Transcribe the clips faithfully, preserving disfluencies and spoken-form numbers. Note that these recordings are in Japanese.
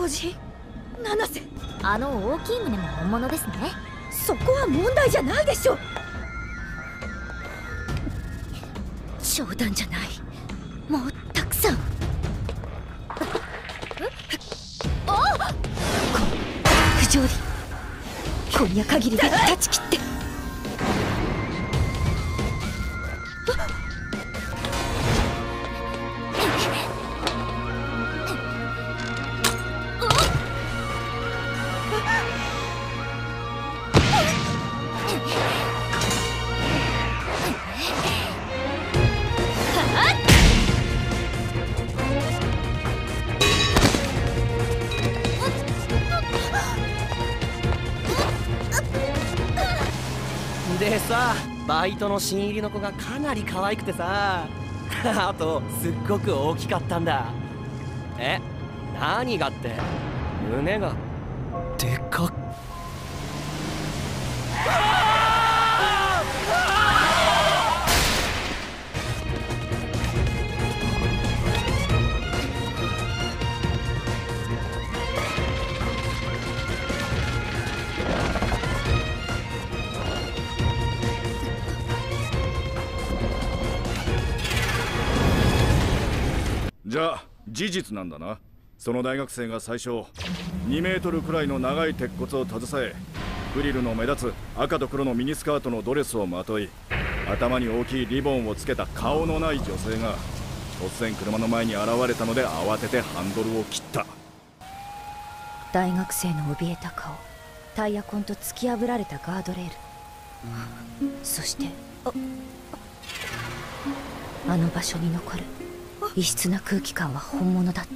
個人七瀬。 あの大きい胸も本物ですね。 そこは問題じゃないでしょ。冗談じゃない。もうたくさん。あっ不条理。今夜限りで断ち切って。 でさ、バイトの新入りの子がかなり可愛くてさあとすっごく大きかったんだ。え、何がって、胸がでかっ。 じゃあ事実なんだな。その大学生が最初にメートルくらいの長い鉄骨を携え、フリルの目立つ赤と黒のミニスカートのドレスをまとい、頭に大きいリボンをつけた顔のない女性が突然車の前に現れたので、慌ててハンドルを切った。 大学生の怯えた顔、タイヤ痕と突き破られたガードレール、そしてああの場所に残る異質な空気感は本物だった。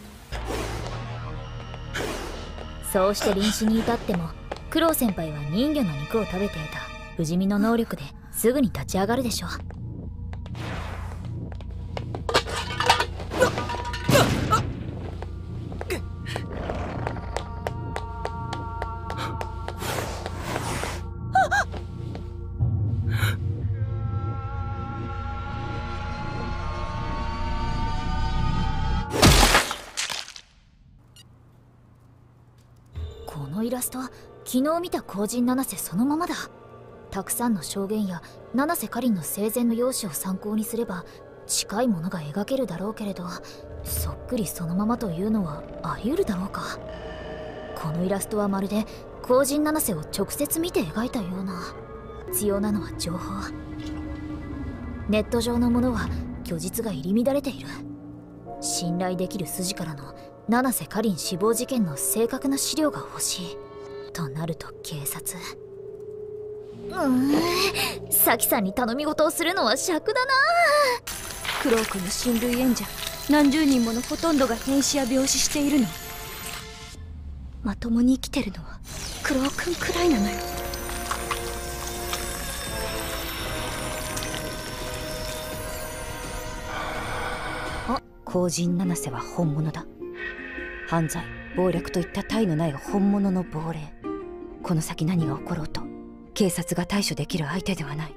そうして臨死に至ってもクロウ先輩は人魚の肉を食べていた不死身の能力ですぐに立ち上がるでしょう。このイラストは昨日見た後人七瀬そのままだ。たくさんの証言や七瀬かりんの生前の容姿を参考にすれば近いものが描けるだろうけれど、そっくりそのままというのはあり得るだろうか。このイラストはまるで後人七瀬を直接見て描いたような。必要なのは情報。ネット上のものは虚実が入り乱れている。信頼できる筋からの七瀬かりん死亡事件の正確な資料が欲しいとなると警察。うーん、サキさんに頼み事をするのは尺だな。 クロー君の親類縁者何十人ものほとんどが変死や病死しているの。まともに生きてるのはクロー君くらいなのよ。あ、後人七瀬は本物だ。犯罪、暴略といった他意のない本物の亡霊。この先何が起ころうと警察が対処できる相手ではない。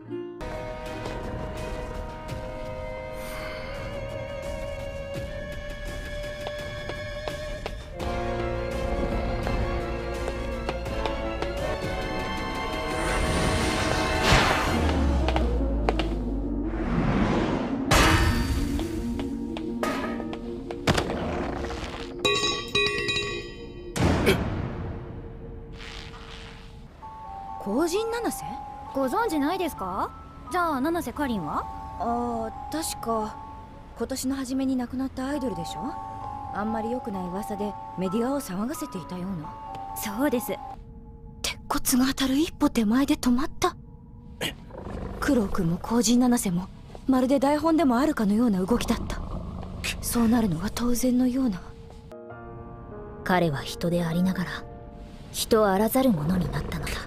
後人七瀬？ ご存知ないですか？じゃあ七瀬かりんは？ ああ、確か今年の初めに亡くなったアイドルでしょ。あんまり良くない噂でメディアを騒がせていたような。 そうです。 鉄骨が当たる一歩手前で止まった。クロウ君も後人七瀬もまるで台本でもあるかのような動きだった。そうなるのは当然のような。 彼は人でありながら人あらざるものになったのだ。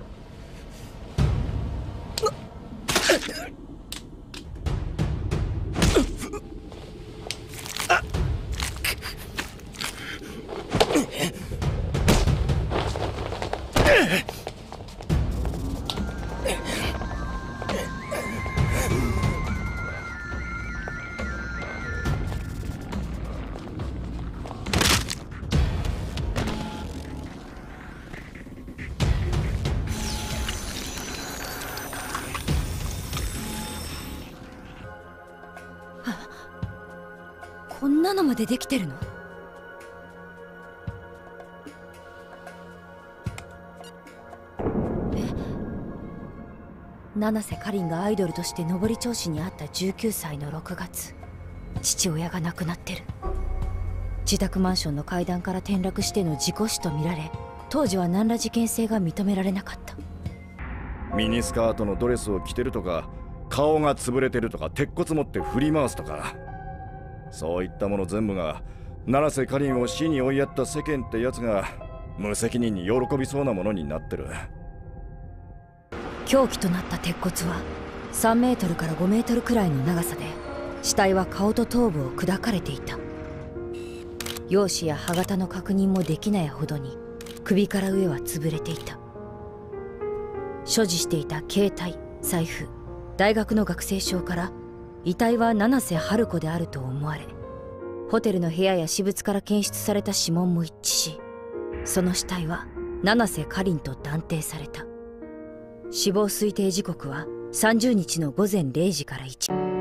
こんなのまでできてるの？七瀬かりんがアイドルとして上り調子にあったじゅうきゅうさいのろくがつ、父親が亡くなってる。自宅マンションの階段から転落しての事故死とみられ、当時は何ら事件性が認められなかった。 ミニスカートのドレスを着てるとか、顔が潰れてるとか、鉄骨持って振り回すとか、そういったもの全部が七瀬かりんを死に追いやった世間ってやつが無責任に喜びそうなものになってる。 凶器となった鉄骨はさんメートルからごメートルくらいの長さで、死体は顔と頭部を砕かれていた。容姿や歯型の確認もできないほどに首から上は潰れていた。所持していた携帯、財布、大学の学生証から遺体は七瀬春子であると思われ、ホテルの部屋や私物から検出された指紋も一致し、その死体は七瀬かりんと断定された。死亡推定時刻はさんじゅうにちのごぜんれいじからいちじ。